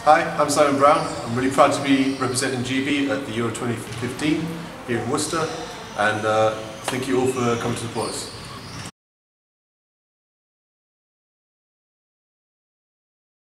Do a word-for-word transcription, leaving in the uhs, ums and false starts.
Hi, I'm Simon Brown. I'm really proud to be representing G B at the Euro twenty fifteen here in Worcester, and uh, thank you all for coming to support us.